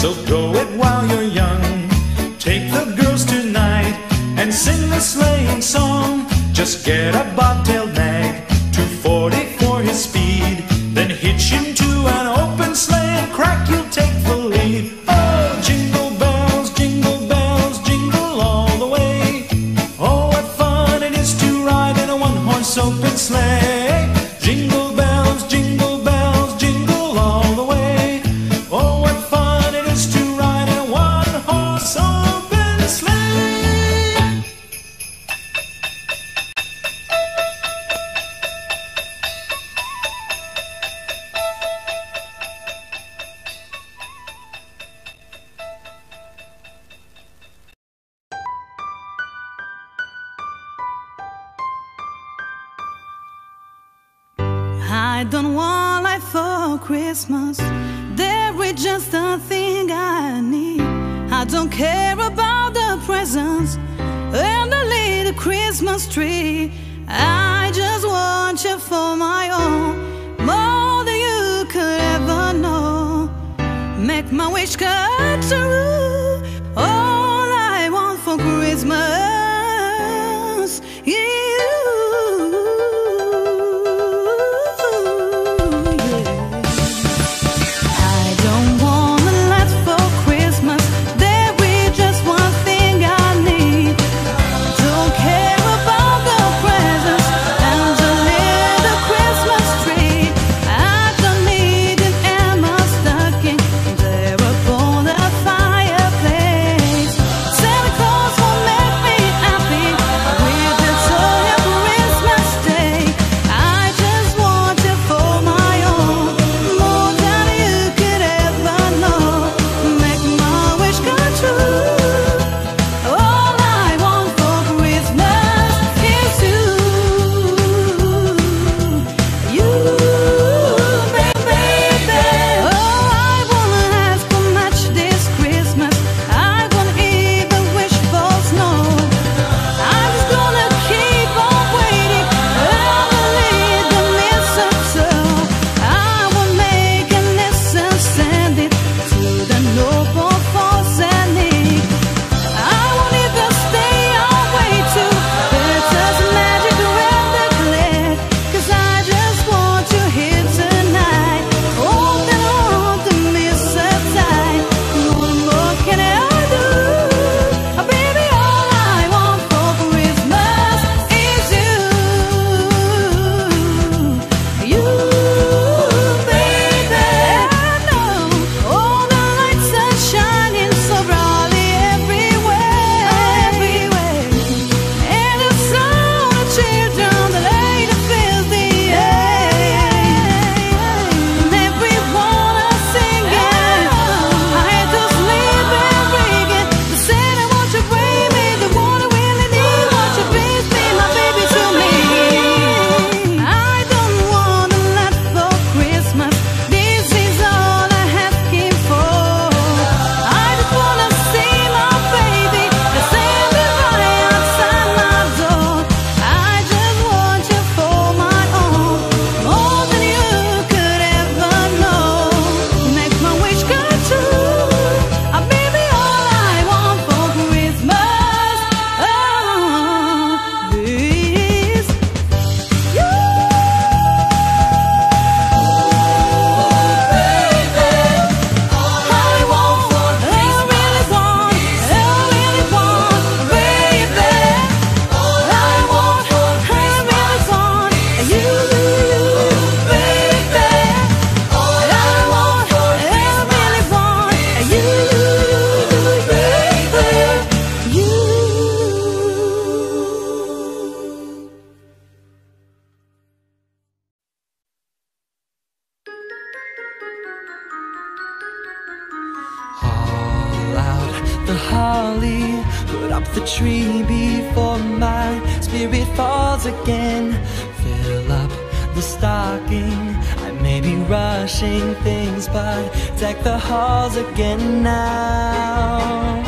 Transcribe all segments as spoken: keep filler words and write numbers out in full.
so go it while you're young. Take the girls tonight and sing the sleighing song. Just get a bobtailed nag, two forty for his speed. Then hitch him to an open sleigh and crack, you'll take the lead. Oh, jingle bells, jingle bells, jingle all the way. Oh, what fun it is to ride in a one-horse open sleigh. Jingle bells, jingle bells, jingle all the way. Oh, what fun it is to ride in a one-horse open sleigh. I don't want life for Christmas. There is just a thing I need. I don't care about the presents and the little Christmas tree. I just want you for my own, more than you could ever know. Make my wish come true. All I want for Christmas is you. the holly, put up the tree before my spirit falls again. Fill up the stocking, I may be rushing things, but deck the halls again now.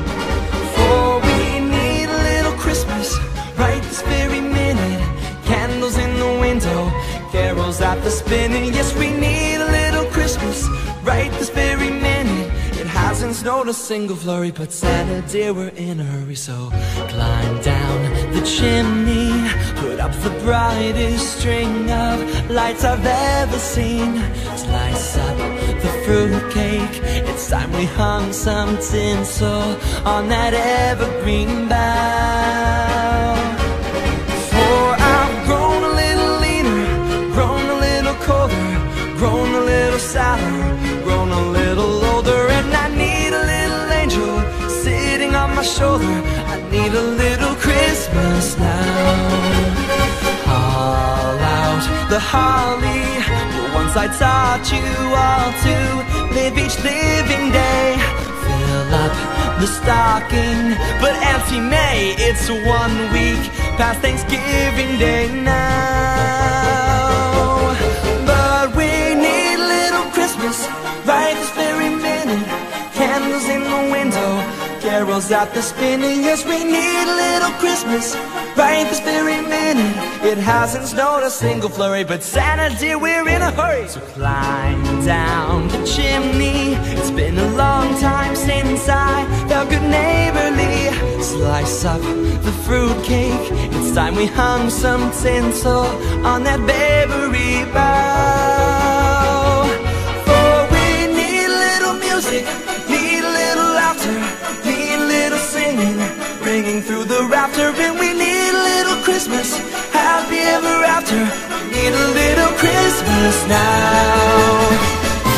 For we need a little Christmas right this very minute. Candles in the window, carols at the spinning. Yes, we need a little Christmas right this very minute. It has hasn't snowed a single flurry, but Santa dear, we're in a hurry. So climb down the chimney, put up the brightest string of lights I've ever seen. Slice up the fruitcake, it's time we hung some tinsel on that evergreen bough. For I've grown a little leaner, grown a little colder, grown a little sadder, grown a little older, and I need a little angel sitting on my shoulder. I need a little Christmas now. Haul out the holly, the ones I taught you all to live each living day. Fill up the stocking, but Auntie May, it's one week past Thanksgiving Day now. But we need a little Christmas right this very minute. Candles in the window, carols at the spinning. Yes, we need a little Christmas right this very minute. It hasn't snowed a single flurry, but Santa dear, we're in a hurry. So climb down the chimney, it's been a long time since I felt good neighborly. Slice up the fruitcake, it's time we hung some tinsel on that bakery bough. For we need a little music, need a little laughter, need a little singing, ringing through the rafter. And we need a little Christmas, happy ever after. We need a little Christmas now.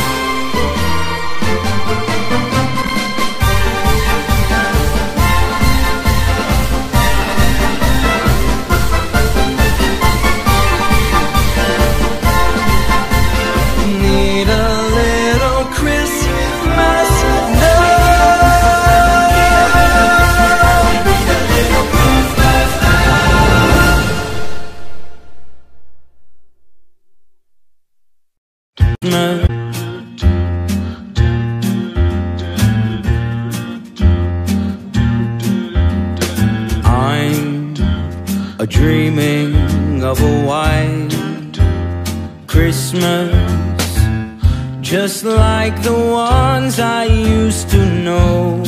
I'm a dreaming of a white Christmas, just like the ones I used to know,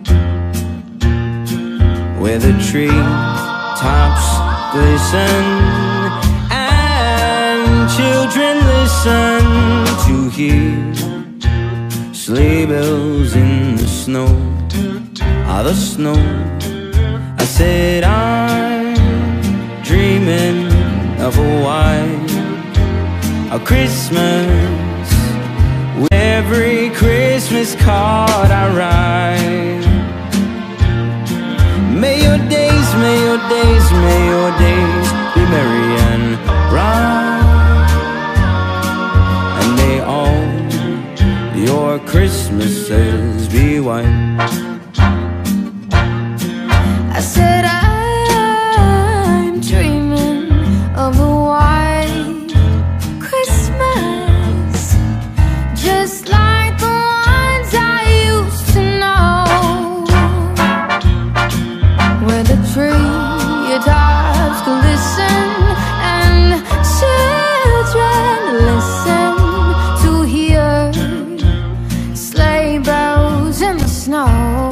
where the tree tops glisten and children listen to hear sleigh bells in the snow. Ah, the snow. I said I'm dreaming of a white a Christmas, with every Christmas card I write. May your days, may your days, may your days be merry and bright, and may all your Christmases be white. I said I'm dreaming of a white Christmas, just like the ones I used to know, where the tree tops glisten and children listen to hear sleigh bells in the snow.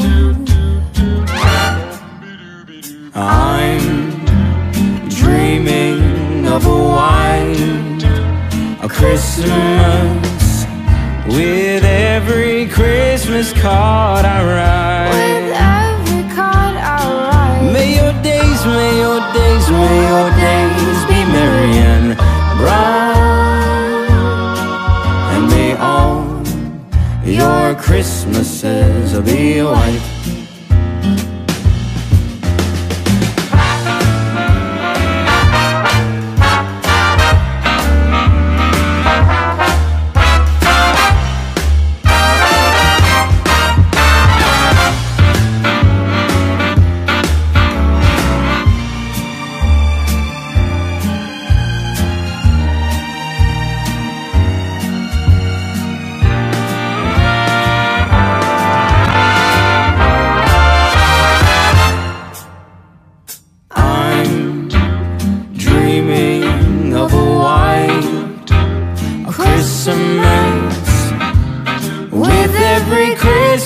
I'm dreaming of a white a Christmas, with every Christmas card I write. With every card I write. May your days, may your days, may your days be merry and bright, and may all your Christmases be white.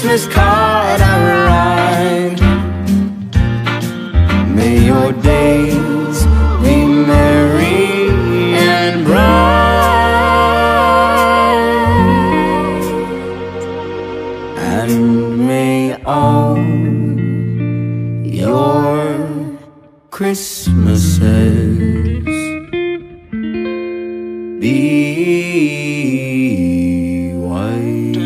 Christmas card I write. May your days be merry and bright, and may all your Christmases be white.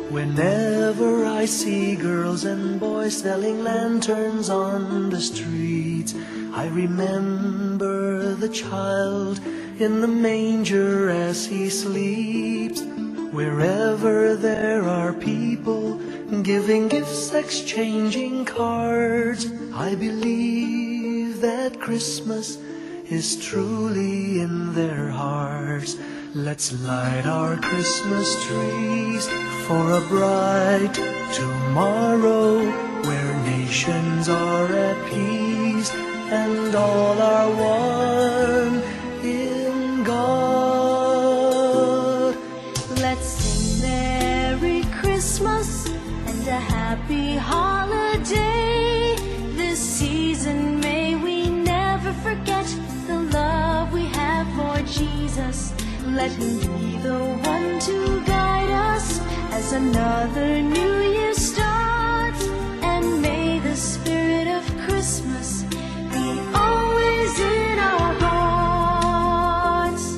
Whenever I see girls and boys selling lanterns on the streets, I remember the child in the manger as he sleeps. Wherever there are people giving gifts, exchanging cards, I believe that Christmas is truly in their hearts. Let's light our Christmas trees for a bright tomorrow, where nations are at peace and all are one in God. Let's sing Merry Christmas and a happy holiday. This season may we never forget the love we have for Jesus. Let him be the one to guide us as another new year starts. And may the spirit of Christmas be always in our hearts.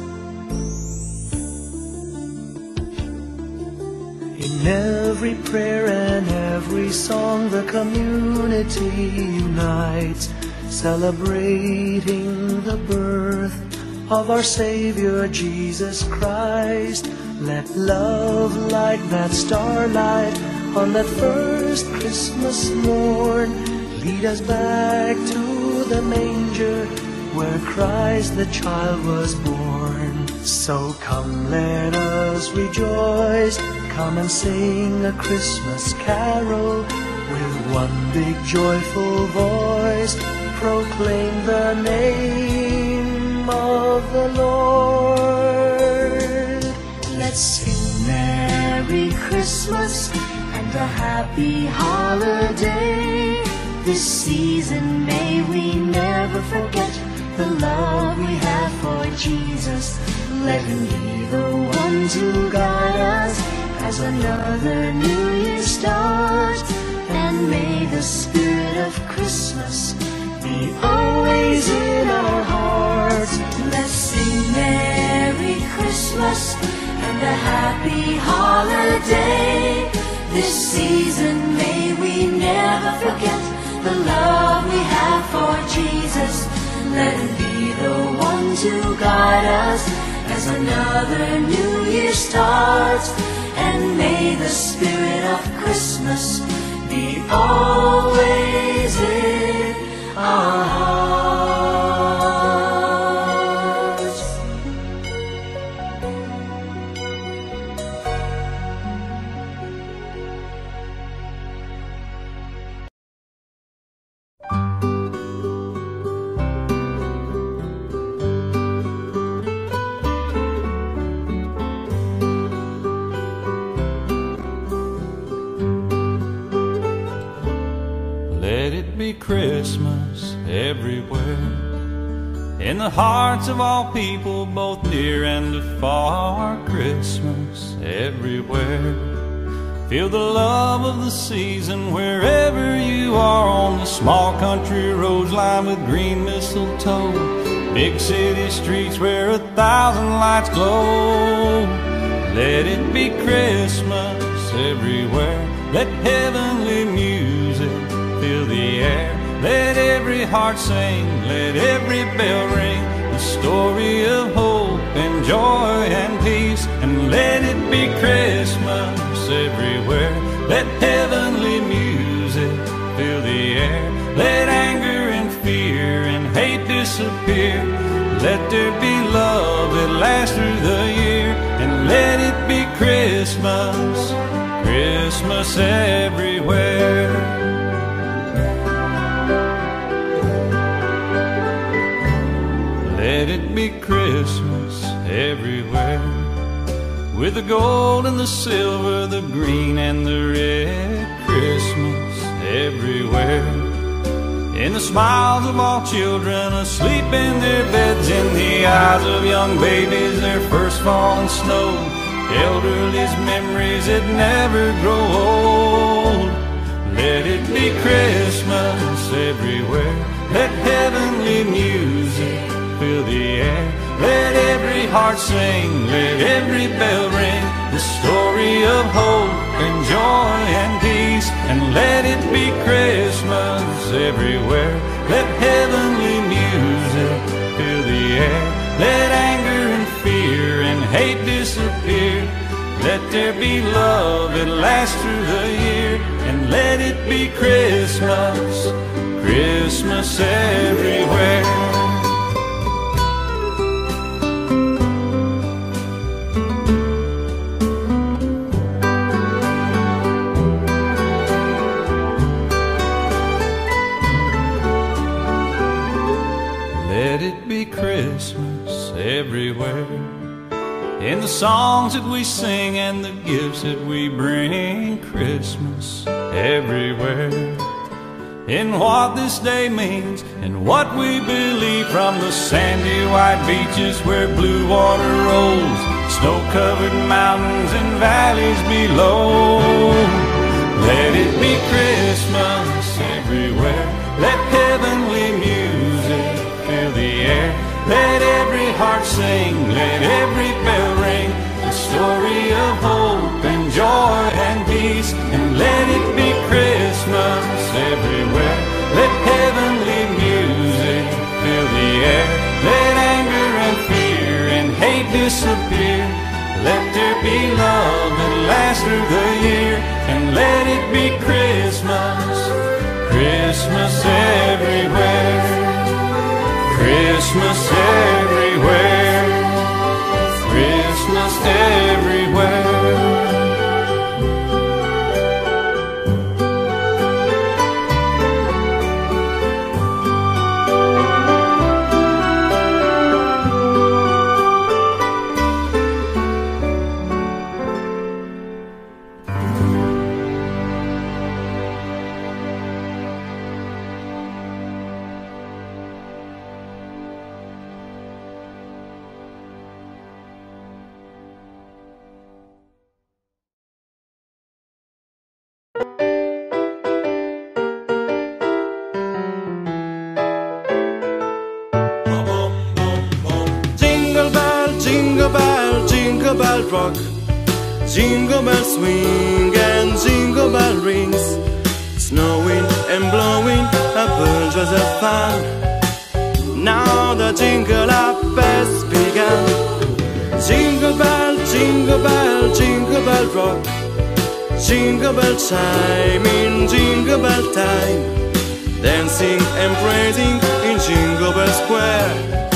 In every prayer and every song, the community unites, celebrating the birth of our Savior Jesus Christ. Let love like that starlight on that first Christmas morn lead us back to the manger where Christ the child was born. So come, let us rejoice, come and sing a Christmas carol with one big joyful voice, proclaim the name of the Lord. Let's sing Merry Christmas and a happy holiday. This season may we never forget the love we have for Jesus. Let him be the one to guide us as another new year starts. And may the spirit of Christmas be always in our hearts. Let's sing Merry Christmas and a happy holiday. This season may we never forget the love we have for Jesus. Let him be the one to guide us as another new year starts. And may the spirit of Christmas be always in our hearts. Let it be Christmas everywhere, in the hearts of all people, both near and afar. Christmas everywhere. Feel the love of the season wherever you are, on the small country roads lined with green mistletoe, big city streets where a thousand lights glow. Let it be Christmas everywhere. Let heavenly music fill the air. Let every heart sing, let every bell ring, the story of hope and joy and peace. And let it be Christmas everywhere. Let heavenly music fill the air. Let anger and fear and hate disappear. Let there be love that lasts through the year. And let it be Christmas, Christmas everywhere. Let it be Christmas everywhere, with the gold and the silver, the green and the red. Christmas everywhere, in the smiles of all children asleep in their beds, in the eyes of young babies, their first falling snow, elderly's memories that never grow old. Let it be Christmas everywhere. Let heavenly music fill the air. Let every heart sing, let every bell ring, the story of hope and joy and peace. And let it be Christmas everywhere. Let heavenly music fill the air. Let anger and fear and hate disappear. Let there be love that lasts through the year. And let it be Christmas, Christmas everywhere. Let it be Christmas everywhere. In the songs that we sing and the gifts that we bring, Christmas everywhere. In what this day means and what we believe, from the sandy white beaches where blue water rolls, snow-covered mountains and valleys below. Let it be Christmas everywhere. Let heavenly music fill the air. Let every heart sing, let every bell ring, the story of hope and joy and peace. And let it be Christmas everywhere. Let heavenly music fill the air. Let anger and fear and hate disappear. Let there be love that lasts through the year. And let it be Christmas, Christmas everywhere. Christmas everywhere, Christmas everywhere. Rock, jingle bells swing and jingle bell rings, snowing and blowing a bunches of fun. Now the jingle up has begun. Jingle bell, jingle bell, jingle bell rock, jingle bell chime in jingle bell time, dancing and praising in Jingle Bell Square.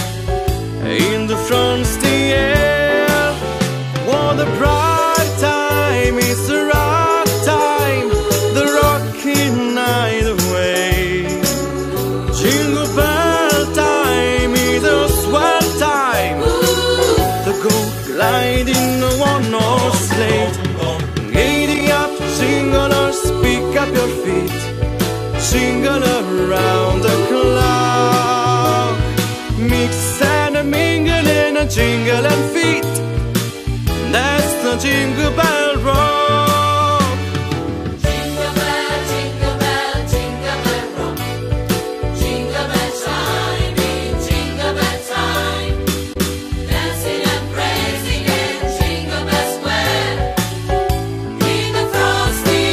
In the front's the air. What a bright time, it's the rock time, the rocking night away. Jingle bell time is a swell time to go gliding on our slate. Giddy up, jinglers, pick up your feet, jingle around the clock. Mix and a mingle in a jingle and feet. That's the Jingle Bell Rock. Jingle bell, jingle bell, jingle bell rock. Jingle bell chime in jingle bell time, dancing and praising in Jingle Bell Square. In the frosty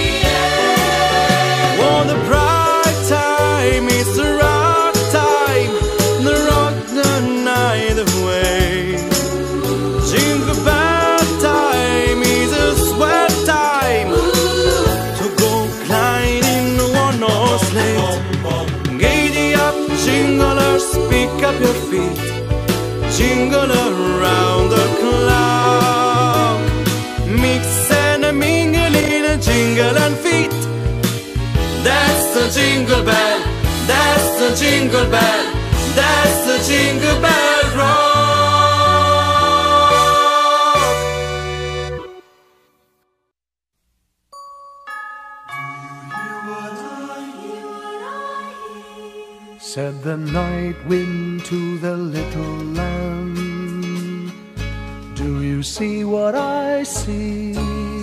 air. What a bright time, it's the rock time, the rock the night away. Jingle bell pick up your feet, jingle around the clock. Mix and a mingle in a jingle and feet. That's the jingle bell, that's the jingle bell, that's the Jingle Bell Rock. Said the night wind to the little lamb, do you see what I see?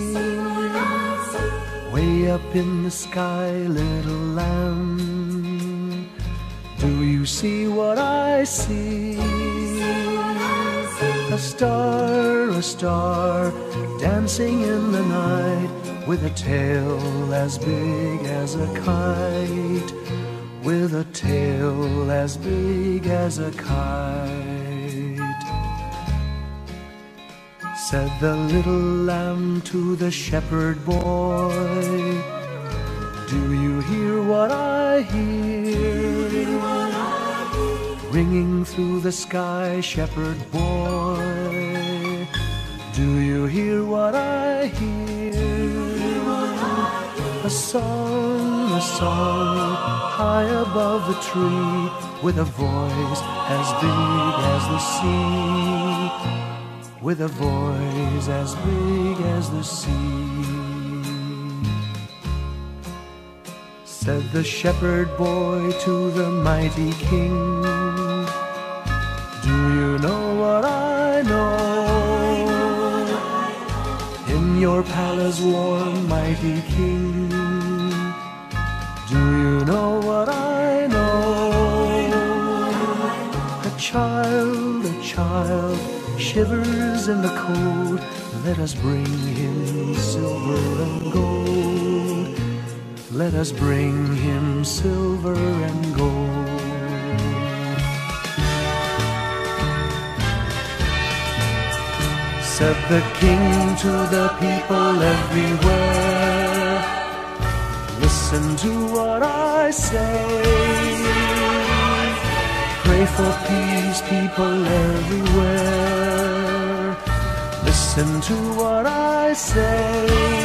Way up in the sky, little lamb, do you see what I see? A star, a star, dancing in the night, with a tail as big as a kite, with a tail as big as a kite. Said the little lamb to the shepherd boy, do you hear what I hear? Ringing through the sky, shepherd boy, do you hear what I hear? A song, a song, high above the tree, with a voice as big as the sea, with a voice as big as the sea. Said the shepherd boy to the mighty king, do you know what I know? In your palace warm, mighty king, do you know what I know? A child, a child shivers in the cold, let us bring him silver and gold. Let us bring him silver and gold. Said the king to the people everywhere, listen to what I say. Pray for peace, people everywhere, listen to what I say.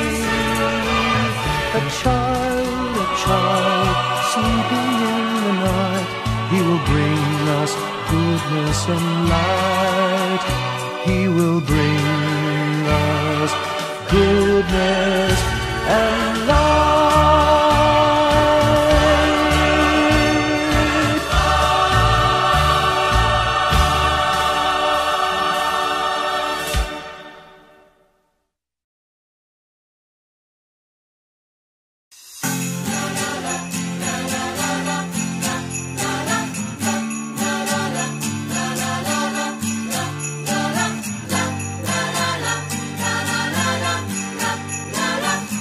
A child, a child, sleeping in the night, he will bring us goodness and light. He will bring us goodness and light. La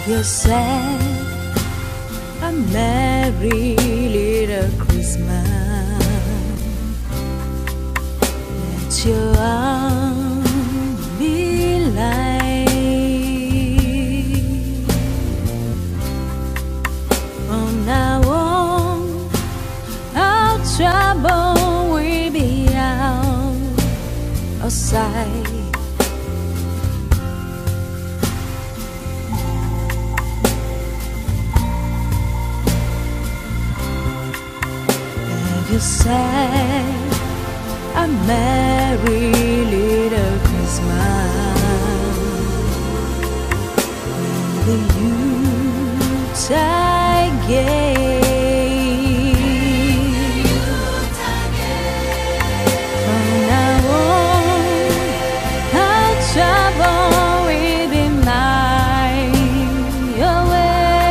you said a merry little Christmas, let your arms be light. From now on, our trouble will be out of sight. You said a merry little Christmas when the Yuletide gave. From now on, our trouble will be mine away.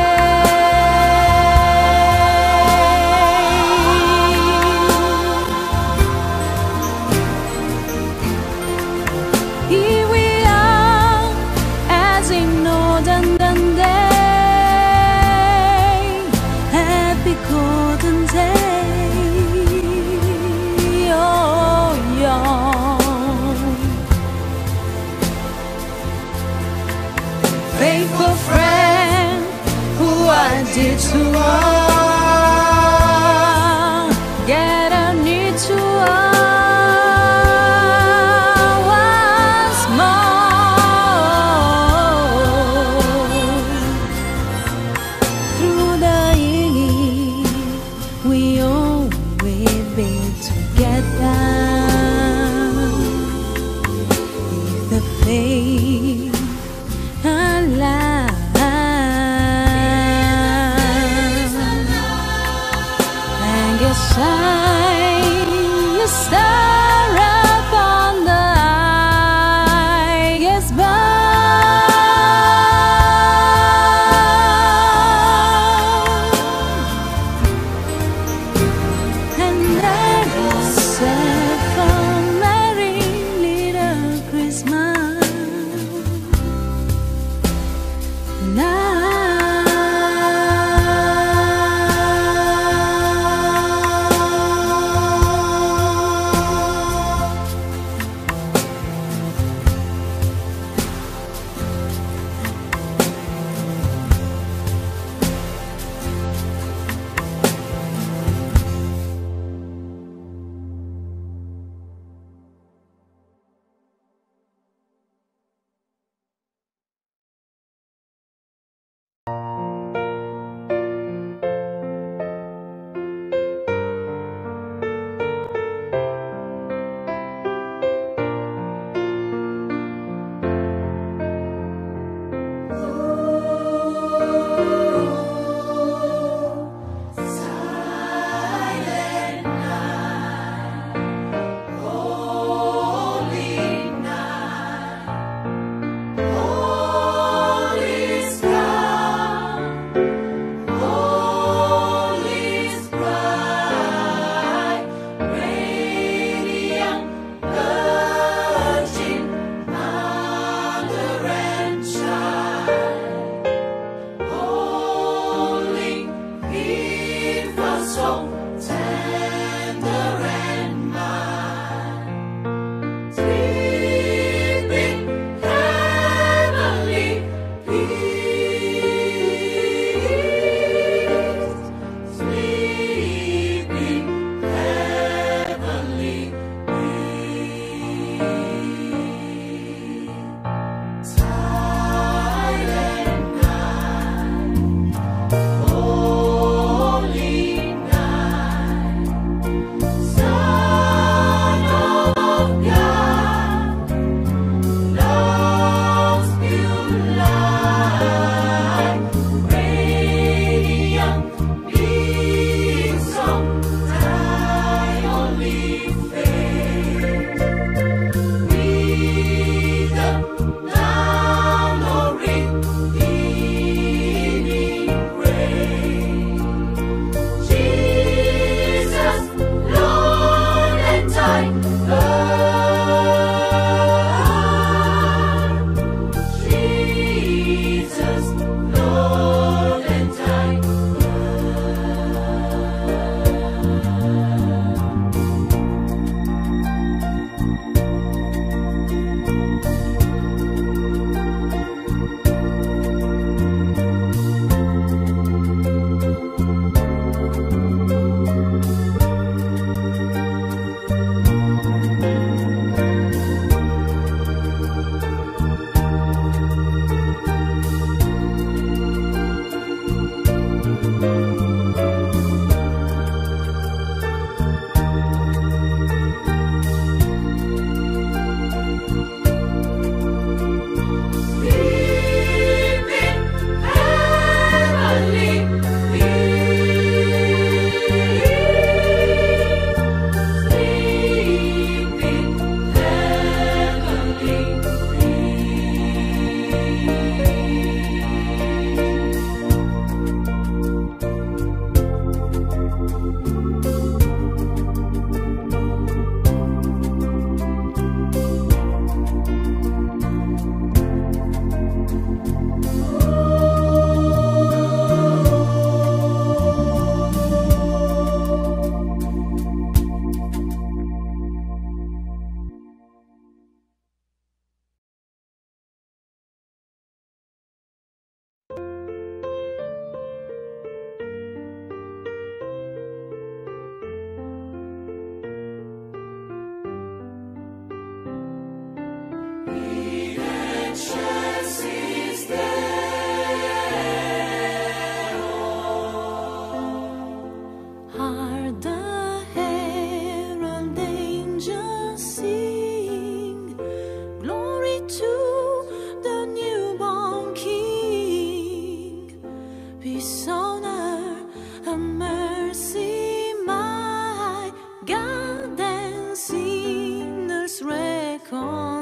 Here we are, as in olden day, happy golden day, oh young. Faithful friend, who I did to all, get a need to all. Shine your star upon the highest bough, and there is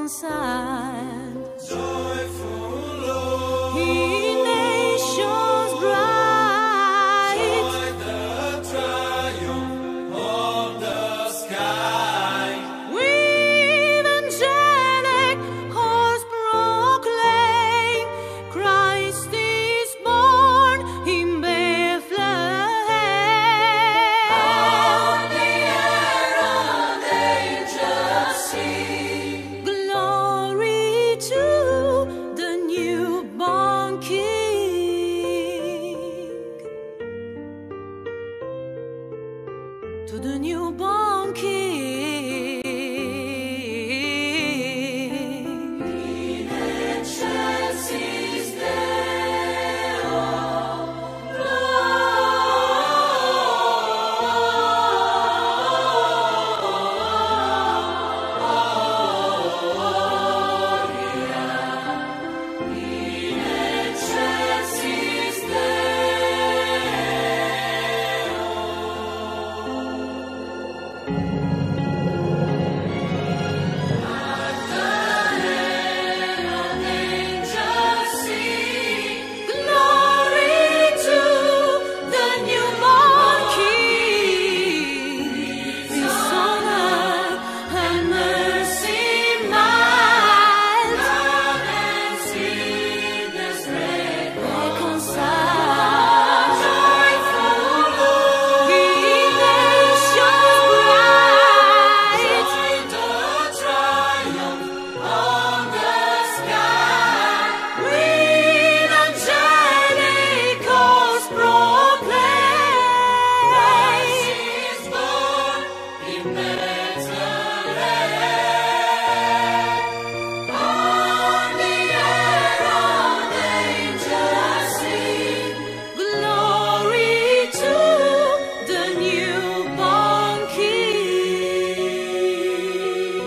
reconciled. Joyful Lord, He nations bright, joy the triumph of the sky. with angelic hosts proclaim, Christ is born in Bethlehem. On the air an angel sing, Glory to the newborn King, to the newborn King. Excelsis Deo, Excelsis Glory to the newborn King. Peace on earth and mercy mild, love and sickness break. reconciled. Joyful Lord, He nations bright, joy the triumph of the sky. with angelic hosts proclaim, Christ is born in Bethlehem. On the air an angel sing, glory to the newborn King,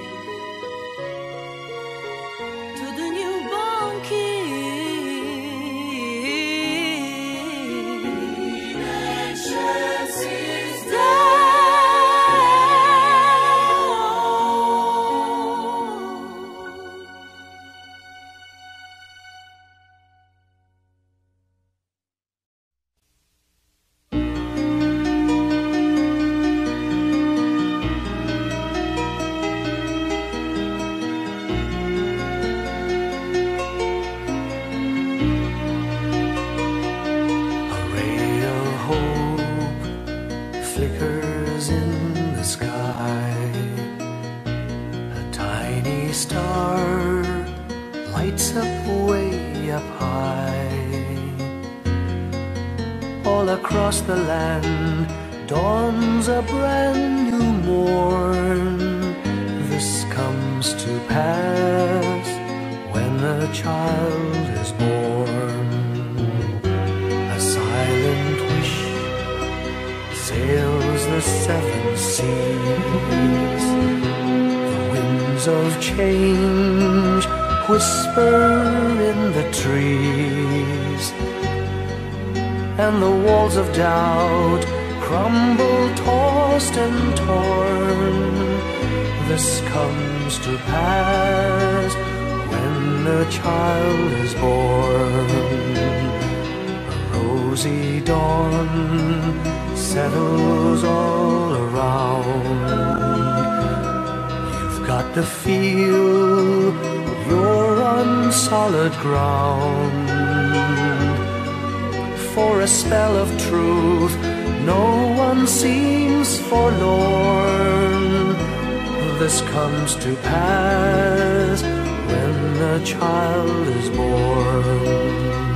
to the newborn King. Excelsis A ray of hope flickers in the sky. A tiny star lights up way up high. All across the land dawns a brand new morn. This comes to pass when a child is born. A silent wish sails the seven seas. The winds of change whisper in the trees, and the walls of doubt crumble, tossed and torn. This comes to pass when a child is born. A rosy dawn settles all around. You've got to feel you're on solid ground. For a spell of truth, no one seems forlorn. This comes to pass when a child is born.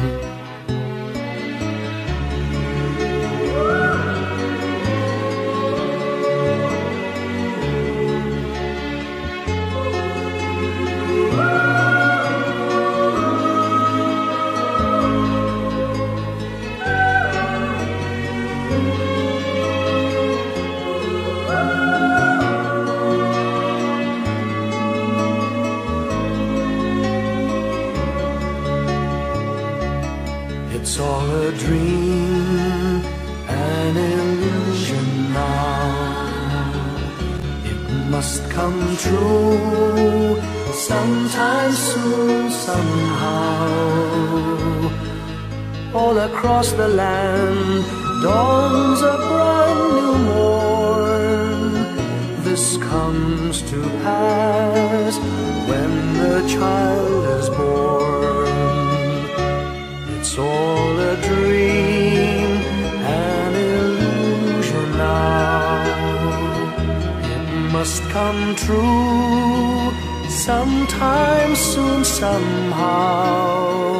It's all a dream, an illusion now. It must come true sometime soon, somehow. All across the land dawns a brand new morn. This comes to pass when the child is born. It's all a dream, an illusion now. It must come true sometime soon, somehow.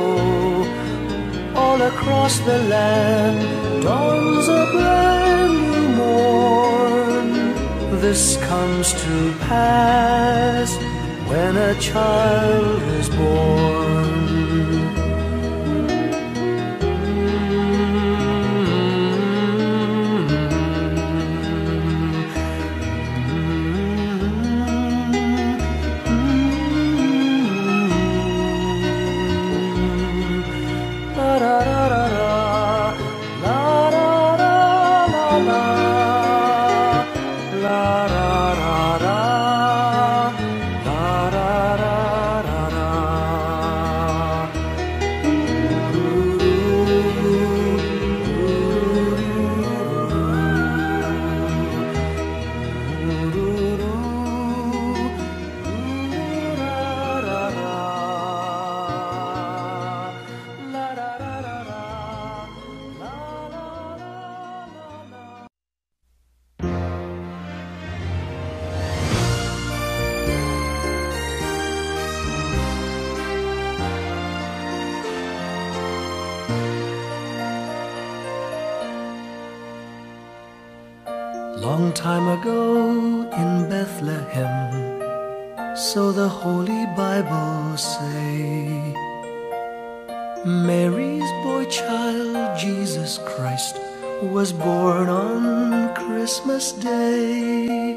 All across the land dawns a brand new morn. This comes to pass when a child is born. Long time ago in Bethlehem, so the Holy Bible say, Mary's boy child, Jesus Christ, was born on Christmas Day.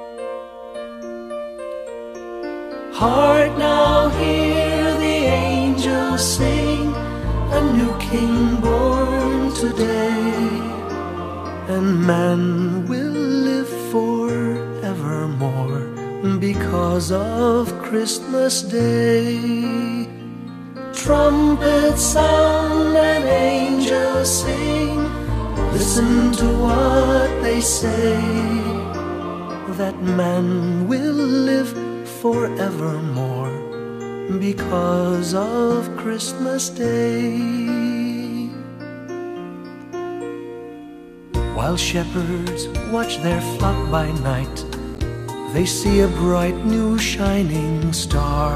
Hark now, hear the angels sing, a new King born today, and man will live forevermore because of Christmas Day. Trumpets sound and angels sing, listen to what they say, that man will live forevermore because of Christmas Day. While shepherds watch their flock by night, they see a bright new shining star.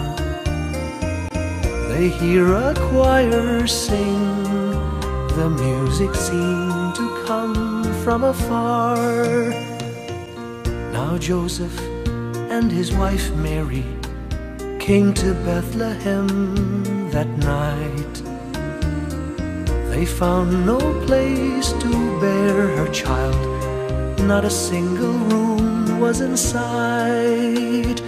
They hear a choir sing, the music seemed to come from afar. Now Joseph and his wife Mary came to Bethlehem that night. They found no place to bear her child, not a single room was in sight.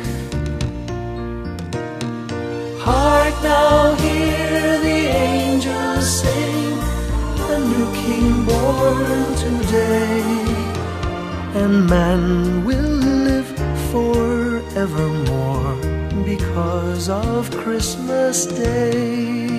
Hark now, hear the angels sing, a new King born today, and man will live forevermore because of Christmas Day.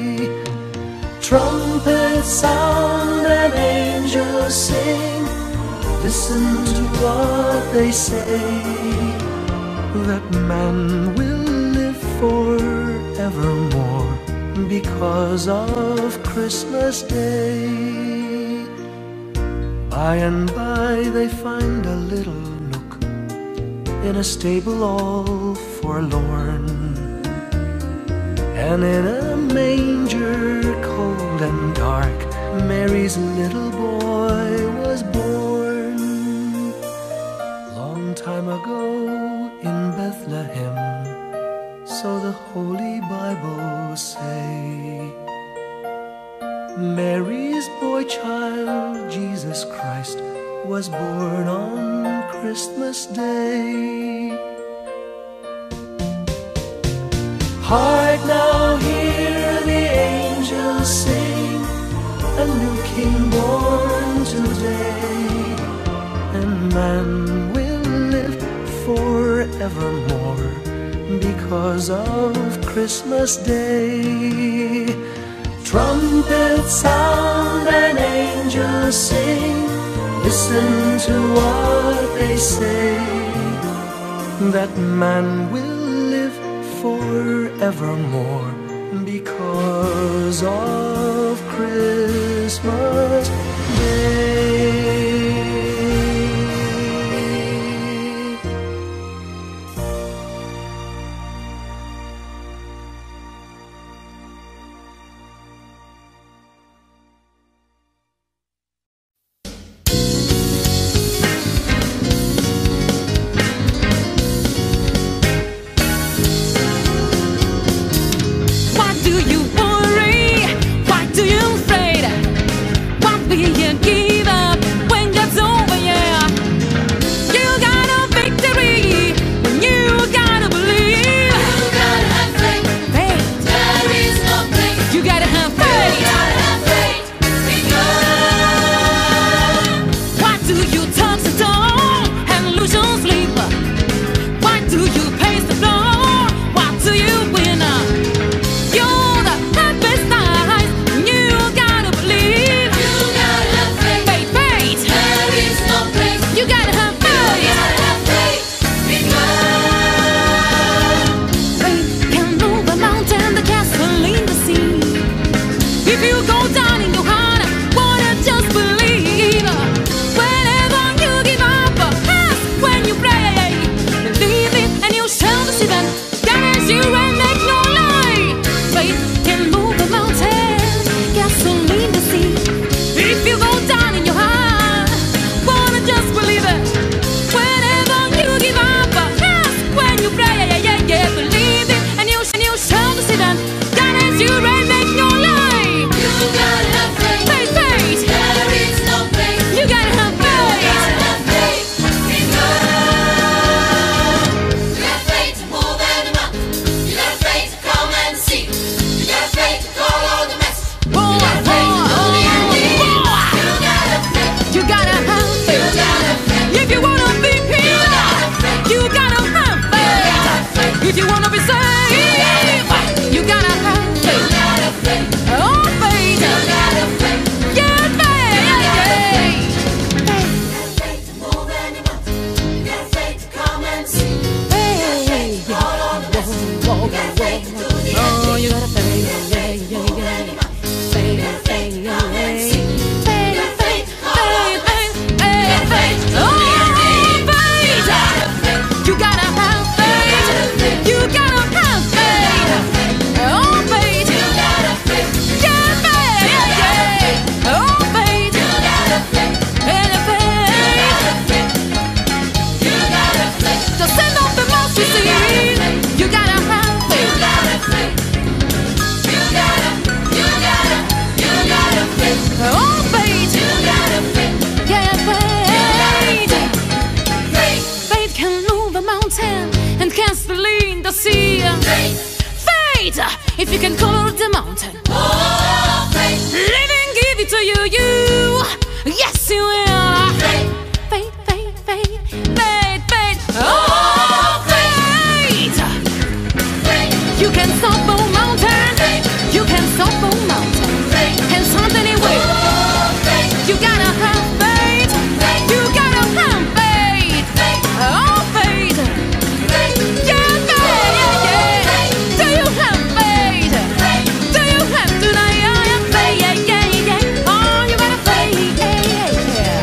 Trumpets sound and angels sing, listen to what they say, that man will live forevermore because of Christmas Day. By and by they find a little nook in a stable all forlorn, and in a manger cold and dark, Mary's little boy was born. Long time ago in Bethlehem, so the Holy Bible say, Mary's boy child, Jesus Christ, was born on Christmas Day. Hark now, hear the angels sing, a new King born today, and man will live forevermore because of Christmas Day. Trumpets sound and angels sing, listen to what they say, that man will live forevermore because of Christmas Day. If you can color the mountain, oh, faith. Live and give it to you, you. Yes, you will. Faith, faith, faith, faith, faith, faith. Oh, faith. Faith. You can stop a mountain. Faith. You can stop a mountain. Faith. And something anyway. Oh, faith. You gotta have faith. Faith. You gotta have faith. Faith. Oh, faith. Faith. Yeah, faith. Yeah, yeah. Faith. Do you have faith? Faith. Do you have tonight? Yeah, faith. Yeah, yeah, yeah. Oh, you gotta faith. Yeah, yeah, yeah.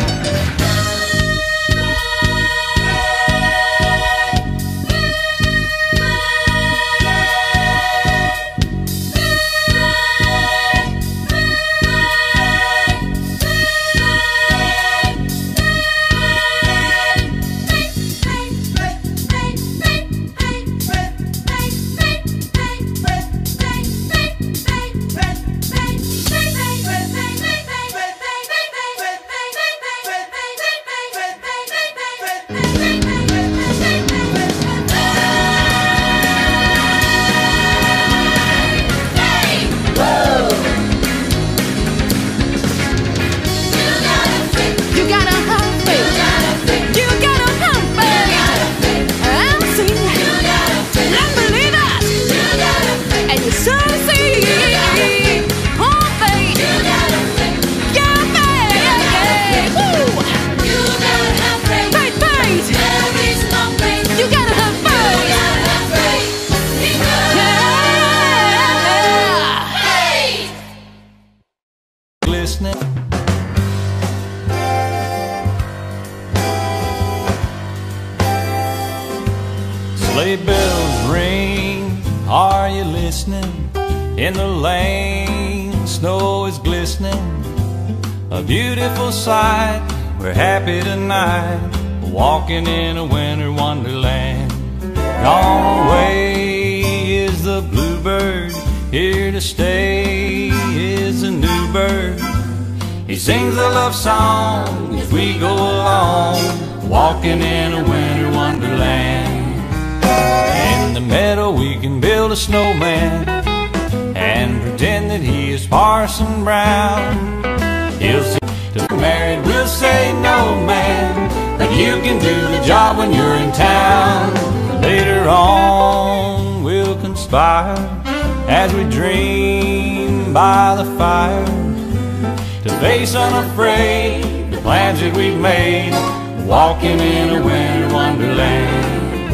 Sleigh bells ring, are you listening? In the lane, snow is glistening. A beautiful sight, we're happy tonight, walking in a winter wonderland. Gone away is the bluebird, here to stay is a new bird. He sings a love song as we go along, walking in a winter wonderland. In the meadow we can build a snowman and pretend that he is Parson Brown. He'll say to the married, we'll say no man, but you can do the job when you're in town. Later on we'll conspire as we dream by the fire to face unafraid the plans that we've made, walking in a winter wonderland.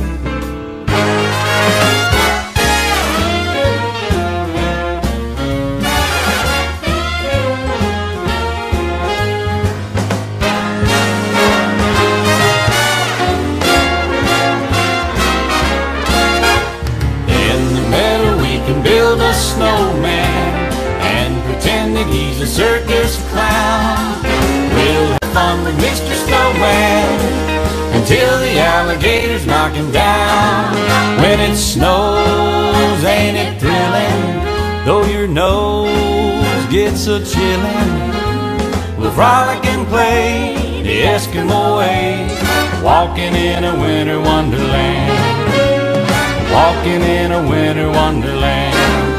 Build a snowman and pretend that he's a circus clown. We'll have fun with Mister Snowman until the alligators knock him down. When it snows, ain't it thrilling? Though your nose gets a chillin', we'll frolic and play the Eskimo way, walking in a winter wonderland. Walking in a winter wonderland,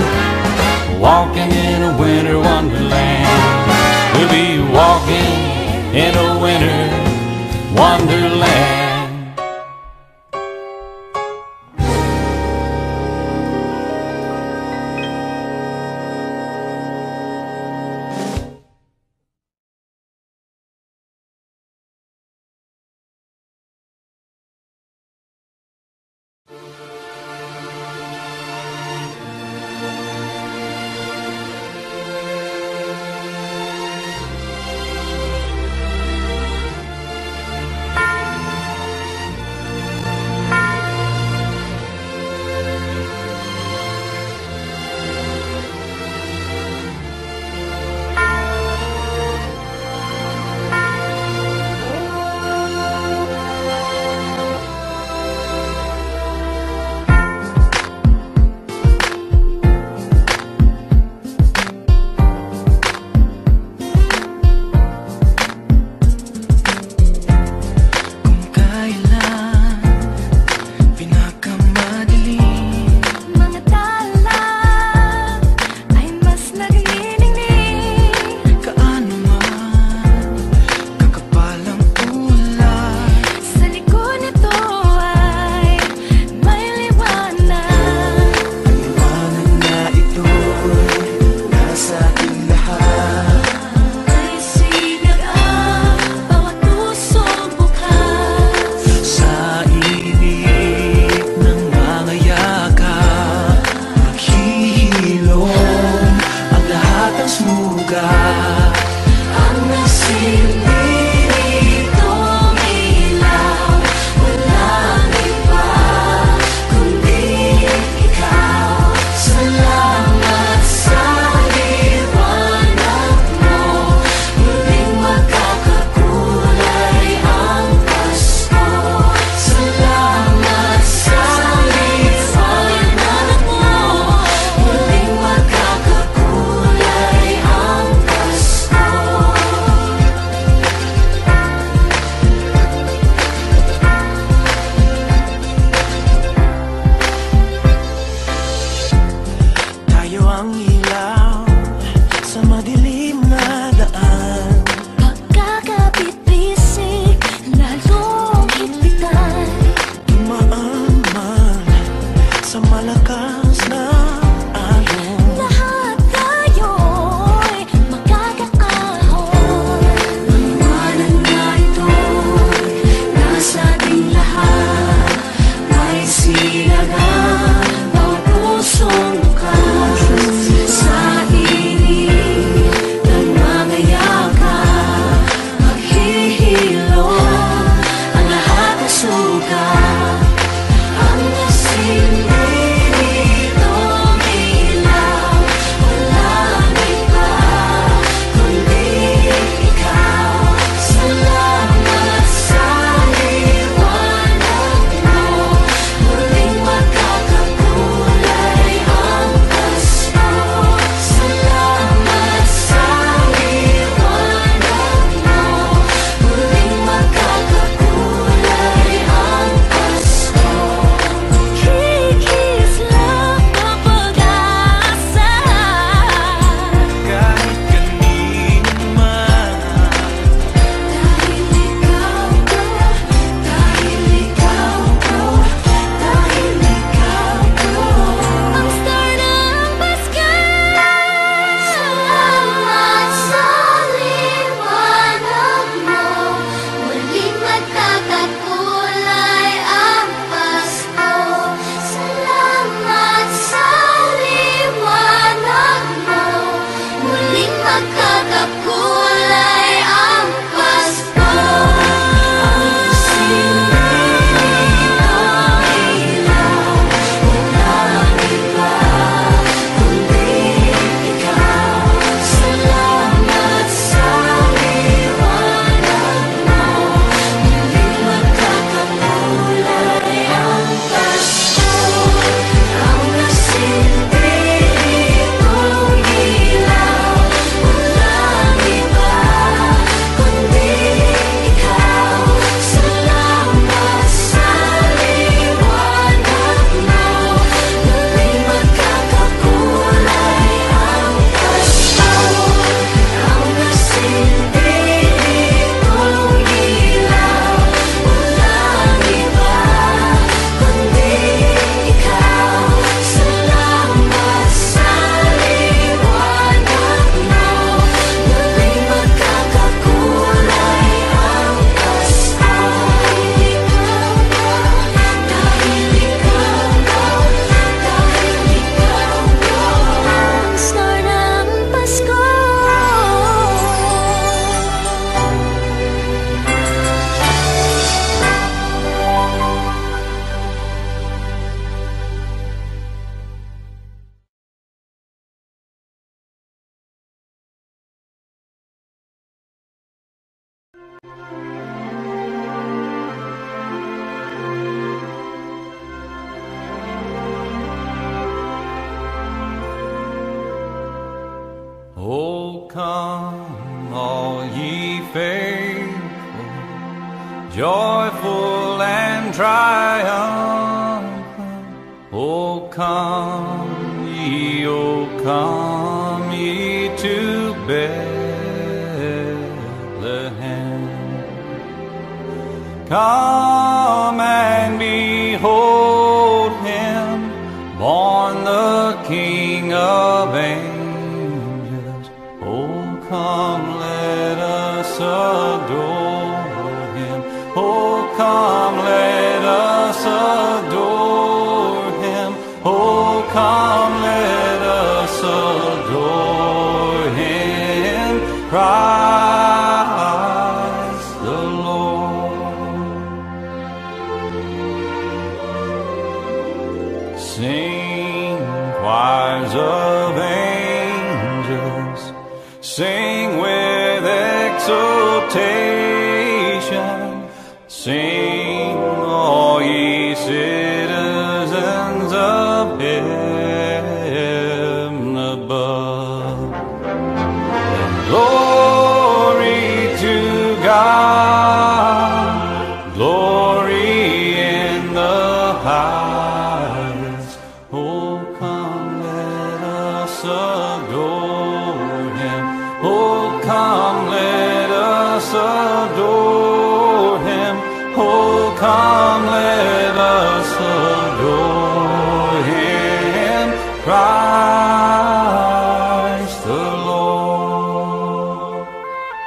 walking in a winter wonderland. We'll be walking in a winter wonderland. Ang triumphant. Oh, come ye, oh, come ye to Bethlehem. Come and behold him, born the King of angels. Oh, come, let us adore him. Oh, come, let us adore him. Oh, come, let us adore him. Christ the Lord. Sing, choirs of angels, sing with exultation. Sing, all ye citizens of heaven above. Glory to God, glory in the highest. Oh, come, let us adore him. Oh, come, let us adore him. Oh, come, let us adore him. Christ the Lord.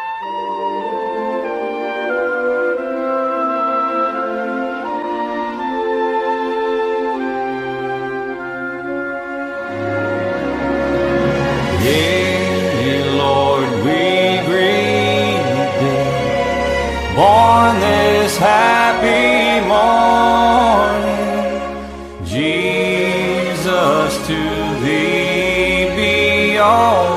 Yea, Lord, we greet thee, born this happy morning. Jesus, to thee be all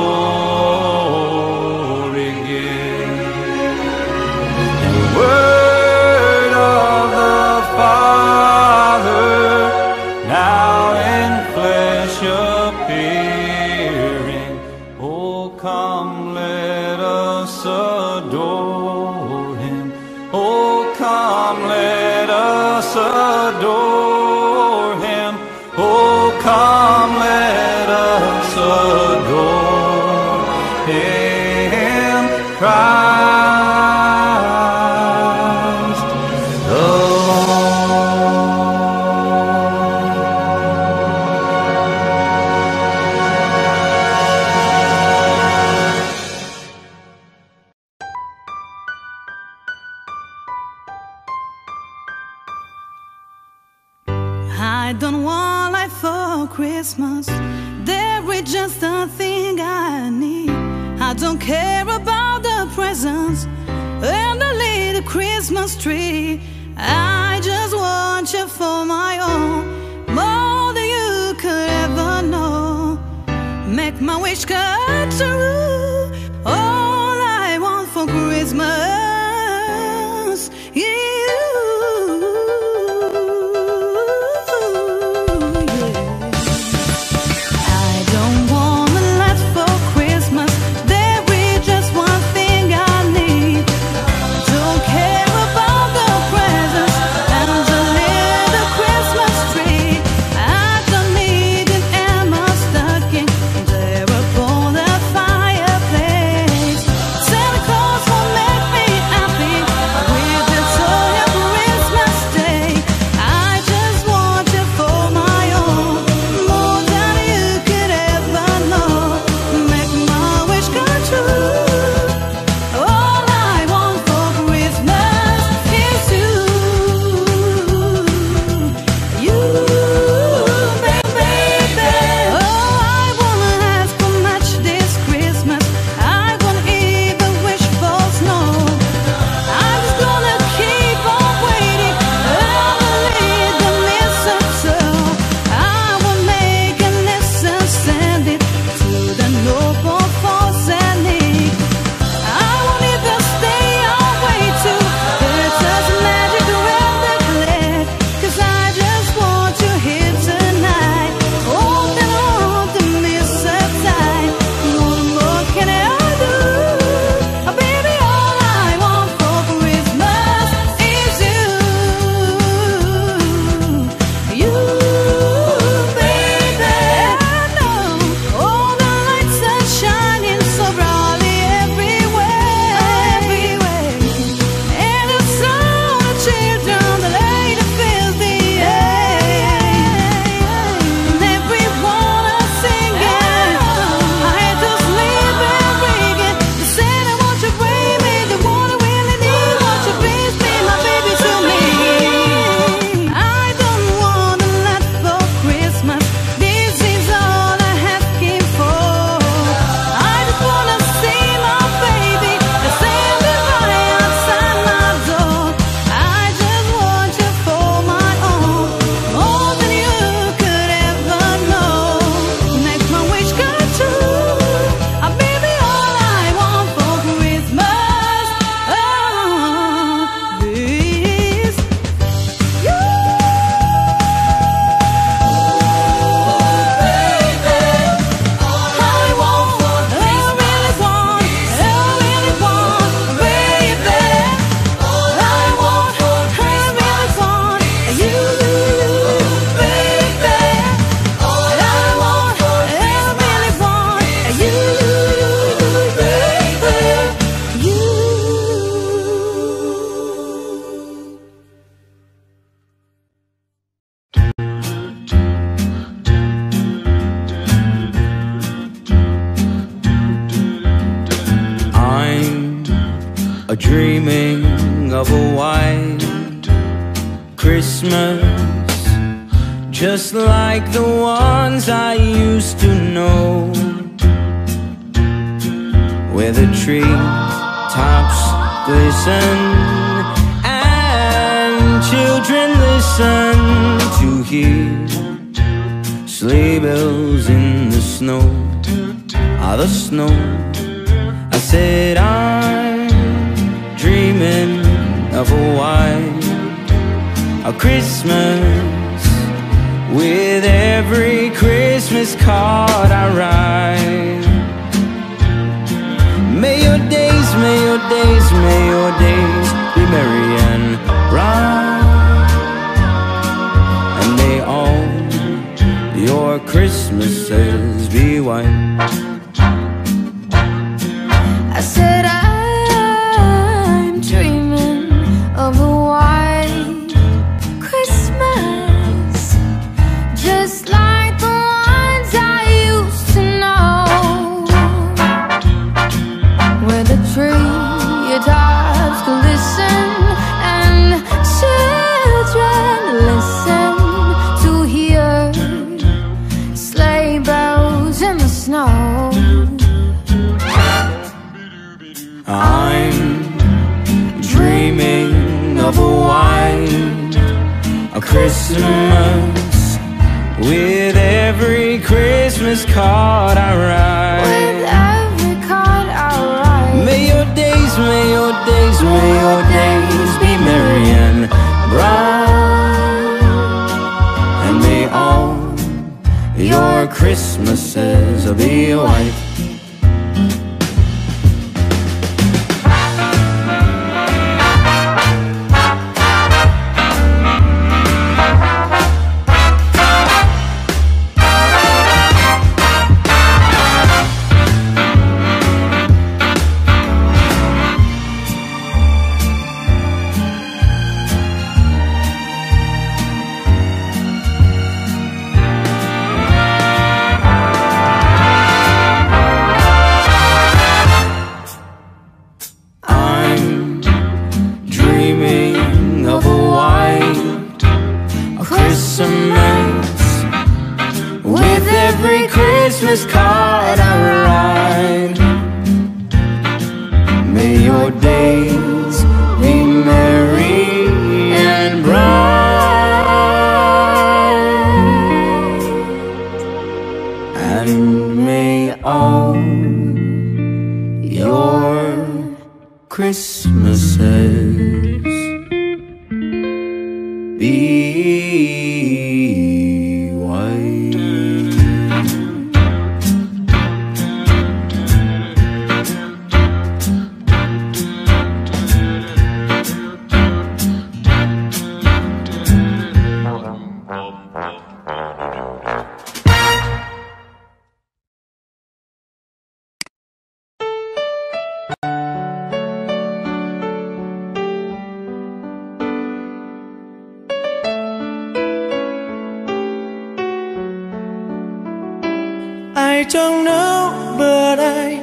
glory given. And the word of the Father, now in flesh appearing. Oh, come, let us adore him. Oh, come, let us adore him. Oh, come, let us adore him. Christ the I don't want life for Christmas. There is just a thing I need. I don't care about the presents and the little Christmas tree. I just want you for my own, more than you could ever know. Make my wish come true. All I want for Christmas is you. For dreaming of a white Christmas, just like the ones I used to know, where the tree tops glisten and children listen to hear sleigh bells in the snow. Ah, the snow. I said I'm dreaming of a white a Christmas, with every Christmas card I write. May your days, may your days, may your days be merry and bright, and may all your Christmases be white. I said I'm dreaming of a white Christmas, just like the ones I used to know, where the tree tops glisten and children listen to hear sleigh bells in the snow. I'm dreaming of a white a Christmas, with every Christmas card I write. With every card I write. May your days, may your days, may your days be merry and bright, and may all your Christmases be white. Christmas card I write. May your days be merry and bright, and may all your Christmases be white. I don't know, but I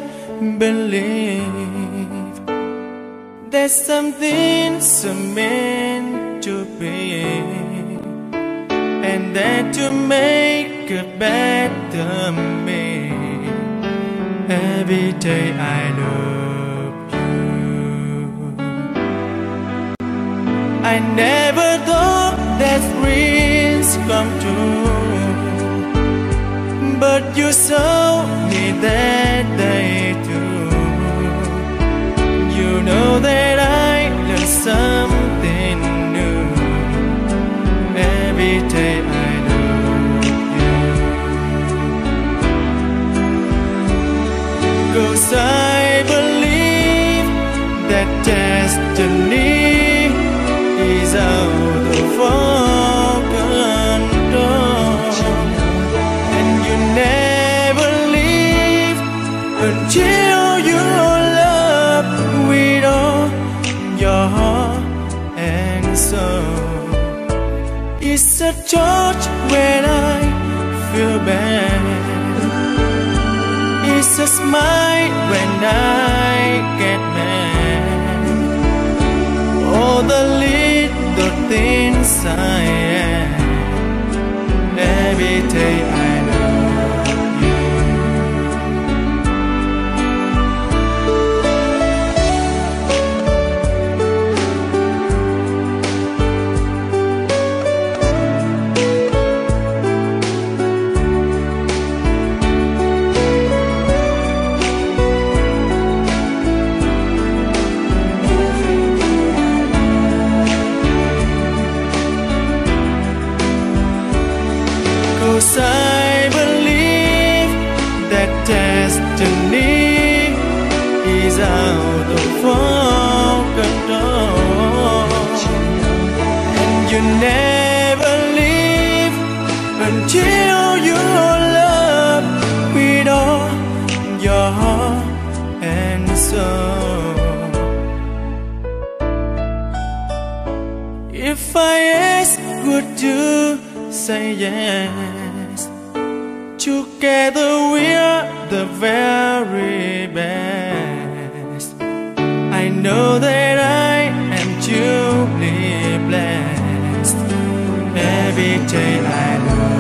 believe there's something so meant to be, and that to make a better me. Every day I love you. I never thought that dreams come true, but you saw me that day too. You know that I learned something new. Every day I love you, 'cause I believe that destiny is out of our control, and you never leave until you love with all your heart and soul. It's a touch when I feel bad, it's a smile when I get mad. all the little things I am. Every day I love you. Cause I believe that destiny is out of our control, and you never leave until you love with all your heart and soul. If I ask, would you say yes? Together we're the very best. I know that I am truly blessed. Every day I love